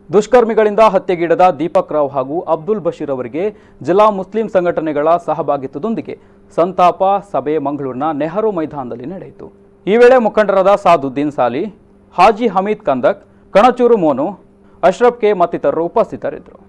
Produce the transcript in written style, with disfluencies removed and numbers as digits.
ದುಷ್ಕರ್ಮಿಗಳಿಂದ ಹತ್ಯೆಗೀಡಾದ ದೀಪಕ್ ರಾವ್ ಹಾಗೂ ಅಬ್ದುಲ್ ಬಶೀರ್ ಅವರಿಗೆ ಜಿಲ್ಲಾ ಮುಸ್ಲಿಂ ಸಂಘಟನೆಗಳ ಸಹಭಾಗಿತ್ವದೊಂದಿಗೆ ಸಂತಾಪ ಸಭೆ ಮಂಗಳೂರಿನ ನೆಹರು ಮೈದಾನದಲ್ಲಿ ನಡೆಯಿತು। ಈ ವೇಳೆ ಮುಖಂಡರಾದ ಸಾದುದ್ದೀನ್ ಸಾಲಿ, ಹಾಜಿ ಹಮೀದ್ ಕಂದಕ್, ಕಣಚೂರು ಮೋನು, ಅಶ್ರಫ್ ಕೆ ಮತ್ತಿತರರು ಉಪಸ್ಥಿತರಿದ್ದರು।